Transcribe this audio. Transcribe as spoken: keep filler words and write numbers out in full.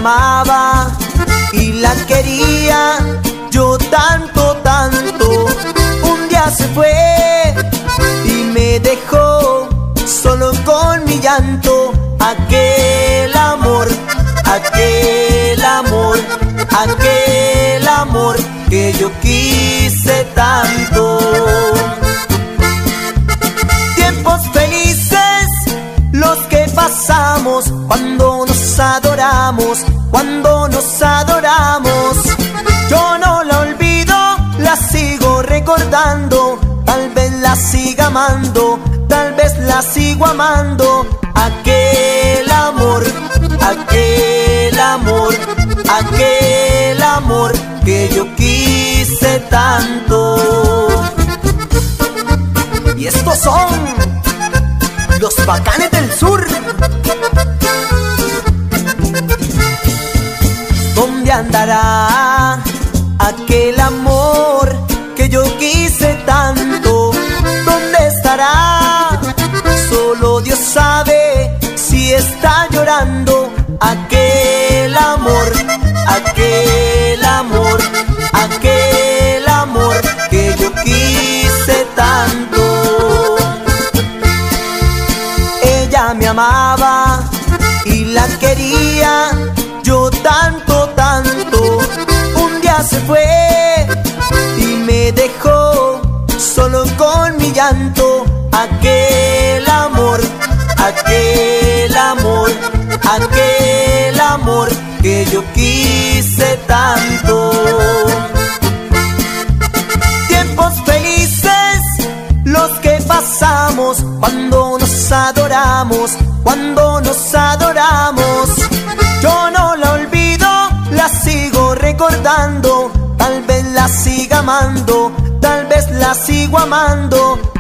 amaba y la quería yo tanto, tanto. Un día se fue y me dejó solo con mi llanto. Aquel amor, aquel amor, aquel amor que yo quise tanto. Tiempos felices los que pasamos cuando nos adoramos, cuando nos adoramos. Yo no la olvido, la sigo recordando. Tal vez la siga amando, tal vez la sigo amando. Aquel amor, aquel amor, aquel amor que yo quise tanto. Y estos son los Bacanes del Sur. ¿Dónde andará aquel amor que yo quise tanto? ¿Dónde estará? Solo Dios sabe si está llorando. Aquel amor, aquel amor, aquel amor que yo quise tanto. Ella me amaba y la quería yo tanto, tanto. Un día se fue y me dejó solo con mi llanto. Aquel amor, aquel amor, aquel amor que yo quise tanto. Tiempos felices los que pasamos cuando nos adoramos, cuando nos adoramos. Yo no la olvido, la sigo recordando. Tal vez la siga amando, tal vez la sigo amando.